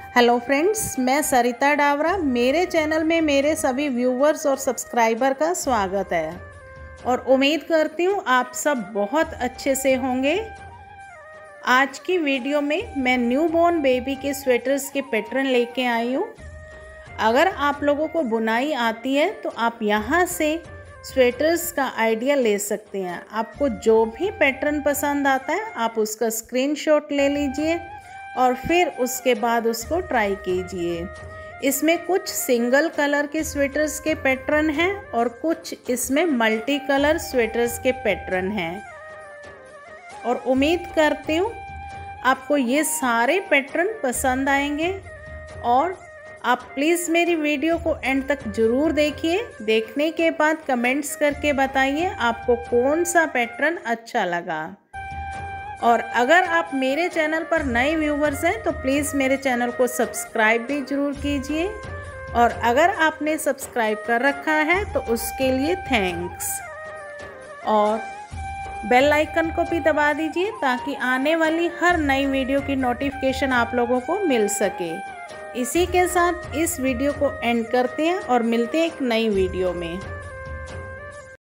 Hello friends, मैं सरिता डावरा। मेरे channel में मेरे सभी व्यूवर्स और सब्सक्राइबर का स्वागत है और उम्मीद करती हूँ आप सब बहुत अच्छे से होंगे। आज की वीडियो में मैं न्यूबॉर्न बेबी के स्वेटर्स के पैटर्न लेके आई हूँ। अगर आप लोगों को बुनाई आती है तो आप यहाँ से स्वेटर्स का आइडिया ले सकते हैं। आपको जो भी पैटर्न पसंद आता है आप उसका स्क्रीनशॉट ले लीजिए और फिर उसके बाद उसको ट्राई कीजिए। इसमें कुछ सिंगल कलर के स्वेटर्स के पैटर्न हैं और कुछ इसमें मल्टी कलर स्वेटर्स के पैटर्न हैं और उम्मीद करती हूँ आपको ये सारे पैटर्न पसंद आएंगे। और आप प्लीज़ मेरी वीडियो को एंड तक ज़रूर देखिए। देखने के बाद कमेंट्स करके बताइए आपको कौन सा पैटर्न अच्छा लगा। और अगर आप मेरे चैनल पर नए व्यूवर्स हैं तो प्लीज़ मेरे चैनल को सब्सक्राइब भी ज़रूर कीजिए और अगर आपने सब्सक्राइब कर रखा है तो उसके लिए थैंक्स। और बेल आइकन को भी दबा दीजिए ताकि आने वाली हर नई वीडियो की नोटिफिकेशन आप लोगों को मिल सके। इसी के साथ इस वीडियो को एंड करते हैं और मिलते हैं एक नई वीडियो में।